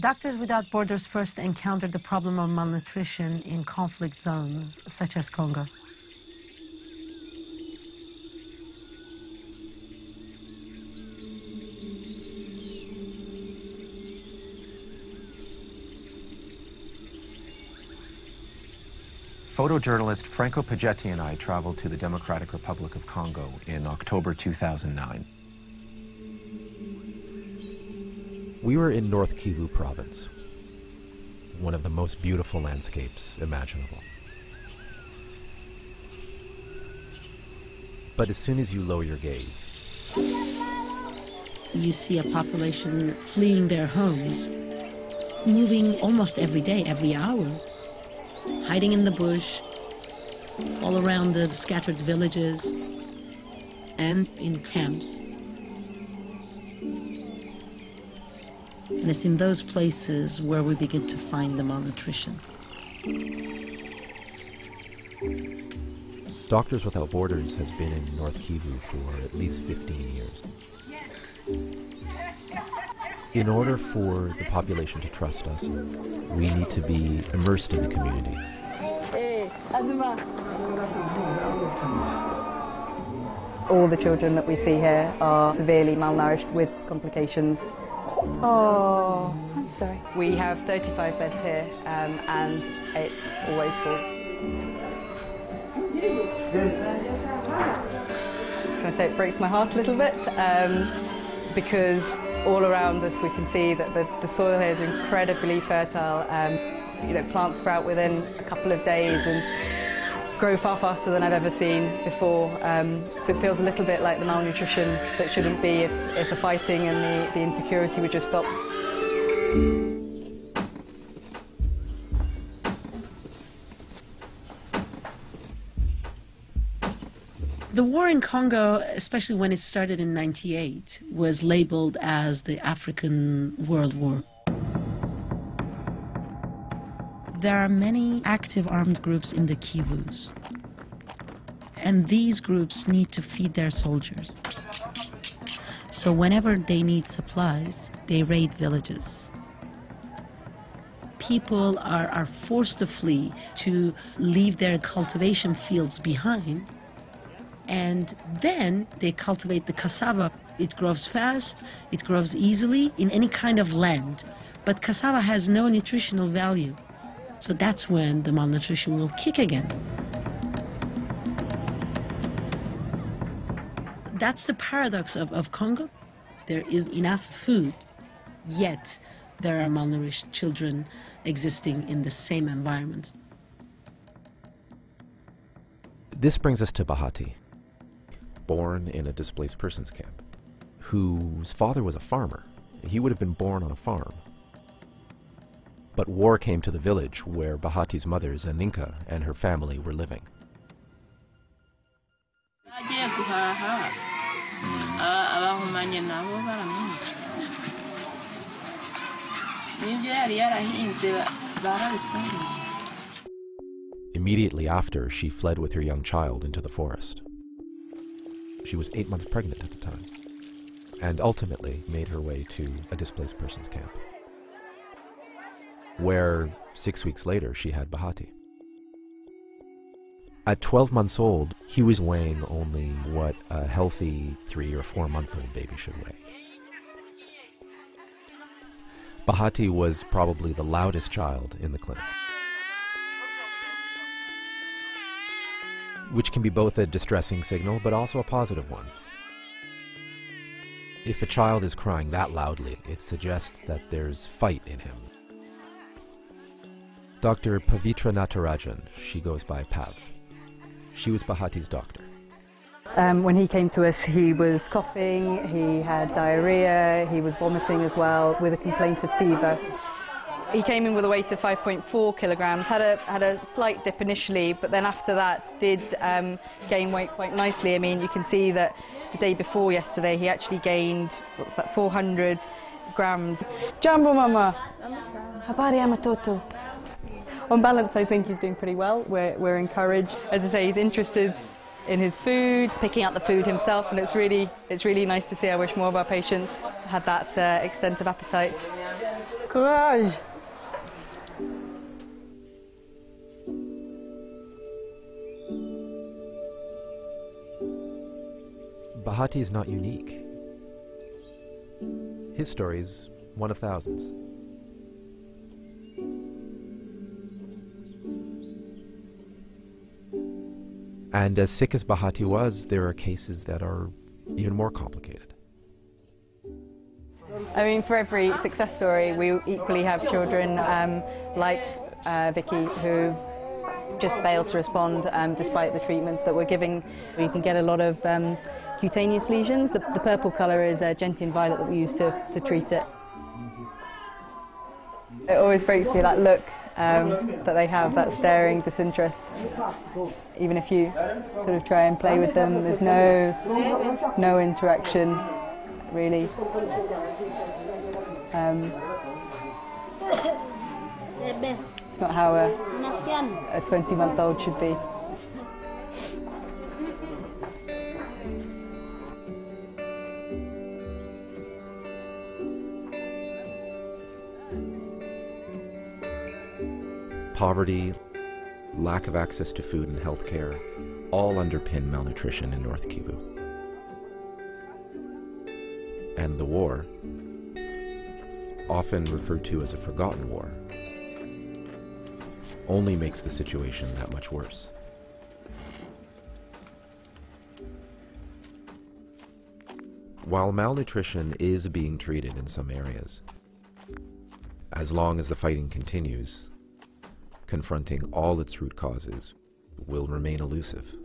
Doctors Without Borders first encountered the problem of malnutrition in conflict zones, such as Congo. Photojournalist Franco Pagetti and I traveled to the Democratic Republic of Congo in October 2009. We were in North Kivu province, one of the most beautiful landscapes imaginable. But as soon as you lower your gaze, you see a population fleeing their homes, moving almost every day, every hour, hiding in the bush, all around the scattered villages, and in camps. And it's in those places where we begin to find the malnutrition. Doctors Without Borders has been in North Kivu for at least 15 years. In order for the population to trust us, we need to be immersed in the community. All the children that we see here are severely malnourished with complications. Oh, I'm sorry. We have 35 beds here, and it's always full. Can I say it breaks my heart a little bit? Because all around us we can see that the soil here is incredibly fertile. You know, plants sprout within a couple of days and grow far faster than I've ever seen before. So it feels a little bit like the malnutrition that shouldn't be if the fighting and the insecurity would just stop. The war in Congo, especially when it started in '98, was labeled as the African World War. There are many active armed groups in the Kivus, and these groups need to feed their soldiers. So whenever they need supplies, they raid villages. People are forced to flee, to leave their cultivation fields behind, and then they cultivate the cassava. It grows fast, it grows easily in any kind of land, but cassava has no nutritional value. So that's when the malnutrition will kick again. That's the paradox of Congo. There is enough food, yet there are malnourished children existing in the same environment. This brings us to Bahati, born in a displaced persons camp, whose father was a farmer. He would have been born on a farm. But war came to the village where Bahati's mother, Zaninka, and her family were living. Immediately after, she fled with her young child into the forest. She was 8 months pregnant at the time, and ultimately made her way to a displaced persons camp, where 6 weeks later she had Bahati. At 12 months old, he was weighing only what a healthy 3 or 4 month old baby should weigh. Bahati was probably the loudest child in the clinic, which can be both a distressing signal but also a positive one. If a child is crying that loudly, it suggests that there's fight in him. Dr. Pavitra Natarajan, she goes by Pav. She was Bahati's doctor. When he came to us, he was coughing, he had diarrhea, he was vomiting as well, with a complaint of fever. He came in with a weight of 5.4 kilograms, had a slight dip initially, but then after that did gain weight quite nicely. I mean, you can see that the day before yesterday, he actually gained, what's that, 400 grams. Jambo mama! Habari ya matoto. On balance, I think he's doing pretty well. We're encouraged. As I say, he's interested in his food, picking out the food himself, and it's really nice to see. I wish more of our patients had that extensive appetite. Courage! Bahati is not unique. His story is one of thousands. And as sick as Bahati was, there are cases that are even more complicated. I mean, for every success story, we equally have children like Vicky who just failed to respond despite the treatments that we're giving. You can get a lot of cutaneous lesions. The purple colour is gentian violet that we use to treat it. It always breaks me, that look that they have, that staring disinterest. Even if you sort of try and play with them, there's no interaction, really. It's not how a 20-month-old should be. Poverty, lack of access to food and health care, all underpin malnutrition in North Kivu. And the war, often referred to as a forgotten war, only makes the situation that much worse. While malnutrition is being treated in some areas, as long as the fighting continues, confronting all its root causes will remain elusive.